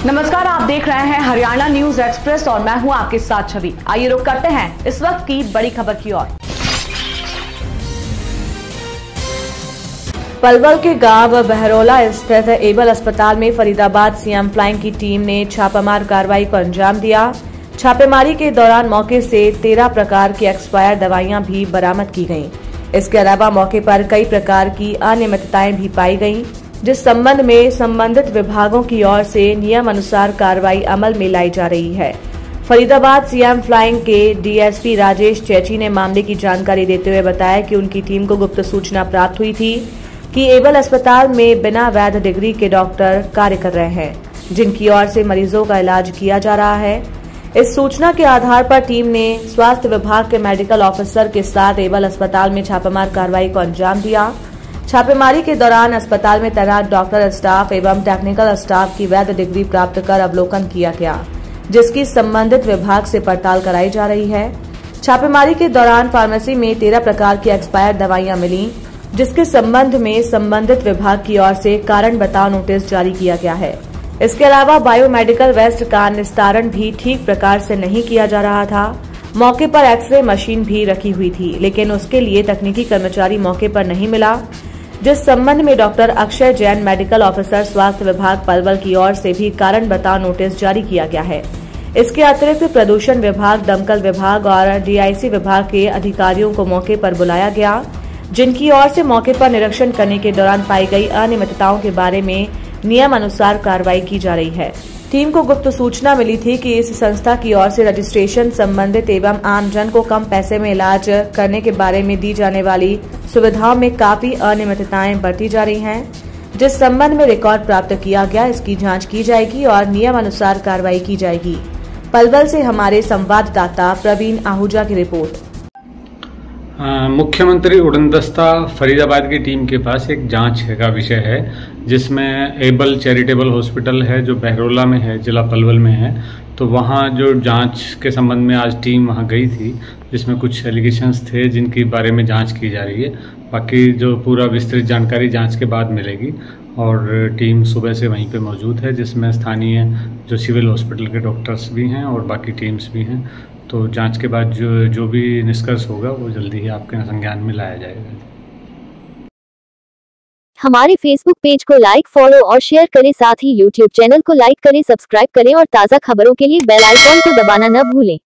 नमस्कार, आप देख रहे हैं हरियाणा न्यूज एक्सप्रेस और मैं हूं आपके साथ छवि। आइए रुक करते हैं इस वक्त की बड़ी खबर की ओर। पलवल के गांव बहरोला स्थित एबल अस्पताल में फरीदाबाद सीएम फ्लाइंग की टीम ने छापामार कार्रवाई को अंजाम दिया। छापेमारी के दौरान मौके से 13 प्रकार की एक्सपायर दवाइयां भी बरामद की गईं। इसके अलावा मौके पर कई प्रकार की अनियमितताएं भी पाई गईं, जिस संबंध में संबंधित विभागों की ओर से नियम अनुसार कार्रवाई अमल में लाई जा रही है। फरीदाबाद सीएम फ्लाइंग के डीएसपी राजेश चैची ने मामले की जानकारी देते हुए बताया कि उनकी टीम को गुप्त सूचना प्राप्त हुई थी कि एबल अस्पताल में बिना वैध डिग्री के डॉक्टर कार्य कर रहे हैं, जिनकी ओर से मरीजों का इलाज किया जा रहा है। इस सूचना के आधार पर टीम ने स्वास्थ्य विभाग के मेडिकल ऑफिसर के साथ एबल अस्पताल में छापामार कार्रवाई को अंजाम दिया। छापेमारी के दौरान अस्पताल में तैनात डॉक्टर स्टाफ एवं टेक्निकल स्टाफ की वैध डिग्री प्राप्त कर अवलोकन किया गया, जिसकी संबंधित विभाग से पड़ताल कराई जा रही है। छापेमारी के दौरान फार्मेसी में 13 प्रकार की एक्सपायर दवाइयां मिली, जिसके संबंध में संबंधित विभाग की ओर से कारण बताओ नोटिस जारी किया गया है। इसके अलावा बायोमेडिकल वेस्ट का निस्तारण भी ठीक प्रकार से नहीं किया जा रहा था। मौके पर एक्सरे मशीन भी रखी हुई थी, लेकिन उसके लिए तकनीकी कर्मचारी मौके पर नहीं मिला, जिस संबंध में doctor Akshay Jain medical officer स्वास्थ्य विभाग पलवल की ओर से भी कारण बताओ नोटिस जारी किया गया है। इसके अतिरिक्त प्रदूषण विभाग, दमकल विभाग और डीआईसी विभाग के अधिकारियों को मौके पर बुलाया गया, जिनकी ओर से मौके पर निरीक्षण करने के दौरान पाई गई अनियमितताओं के बारे में नियम अनुसार कार्रवाई की जा रही है। टीम को गुप्त सूचना मिली थी कि इस संस्था की ओर से रजिस्ट्रेशन संबंधित एवं आमजन को कम पैसे में इलाज करने के बारे में दी जाने वाली सुविधाओं में काफी अनियमितताएं बरती जा रही हैं, जिस संबंध में रिकॉर्ड प्राप्त किया गया। इसकी जांच की जाएगी और नियम अनुसार कार्रवाई की जाएगी। पलवल से हमारे संवाददाता प्रवीण आहूजा की रिपोर्ट। मुख्यमंत्री उड़नदस्ता फरीदाबाद की टीम के पास एक जांच का विषय है, जिसमें एबल चैरिटेबल हॉस्पिटल है जो बहरोला में है, जिला पलवल में है। तो वहाँ जो जांच के संबंध में आज टीम वहाँ गई थी, जिसमें कुछ एलिगेशंस थे जिनके बारे में जांच की जा रही है। बाकी जो पूरा विस्तृत जानकारी जांच के बाद मिलेगी। और टीम सुबह से वहीं पे मौजूद है, जिसमें स्थानीय जो सिविल हॉस्पिटल के डॉक्टर्स भी हैं और बाकी टीम्स भी हैं। तो जांच के बाद जो भी निष्कर्ष होगा वो जल्दी ही आपके संज्ञान में लाया जाएगा। हमारे फेसबुक पेज को लाइक, फॉलो और शेयर करें। साथ ही यूट्यूब चैनल को लाइक करें, सब्सक्राइब करें और ताज़ा खबरों के लिए बेल आइकॉन को दबाना न भूलें।